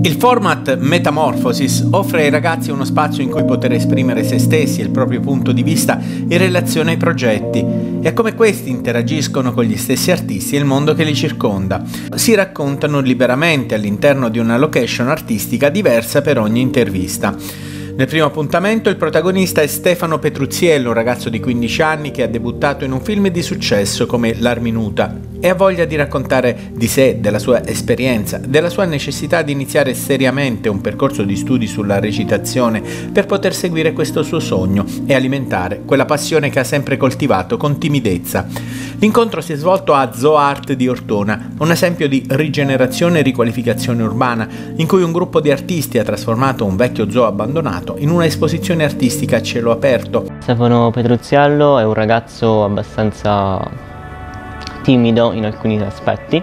Il format Metamorphosis offre ai ragazzi uno spazio in cui poter esprimere se stessi e il proprio punto di vista in relazione ai progetti e a come questi interagiscono con gli stessi artisti e il mondo che li circonda. Si raccontano liberamente all'interno di una location artistica diversa per ogni intervista. Nel primo appuntamento il protagonista è Stefano Petruzziello, un ragazzo di 15 anni che ha debuttato in un film di successo come L'Arminuta e ha voglia di raccontare di sé, della sua esperienza, della sua necessità di iniziare seriamente un percorso di studi sulla recitazione per poter seguire questo suo sogno e alimentare quella passione che ha sempre coltivato con timidezza. L'incontro si è svolto a Zoo Art di Ortona, un esempio di rigenerazione e riqualificazione urbana, in cui un gruppo di artisti ha trasformato un vecchio zoo abbandonato in una esposizione artistica a cielo aperto. Stefano Petruzziello è un ragazzo abbastanza timido in alcuni aspetti.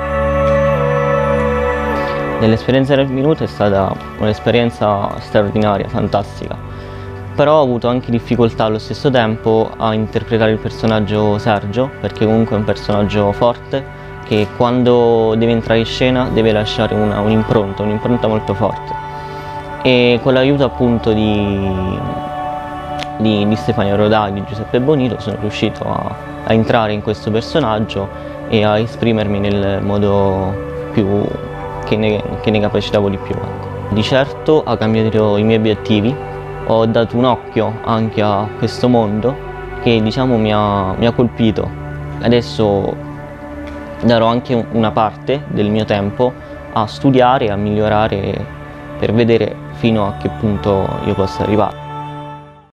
Nell'esperienza del minuto è stata un'esperienza straordinaria, fantastica, però ho avuto anche difficoltà allo stesso tempo a interpretare il personaggio Sergio, perché comunque è un personaggio forte che quando deve entrare in scena deve lasciare un'impronta molto forte, e con l'aiuto appunto di Stefano Rodaghi, di Giuseppe Bonito, sono riuscito a entrare in questo personaggio e a esprimermi nel modo più che ne capacitavo di più. Di certo ha cambiato i miei obiettivi, ho dato un occhio anche a questo mondo che diciamo mi ha colpito. Adesso darò anche una parte del mio tempo a studiare e a migliorare per vedere fino a che punto io possa arrivare.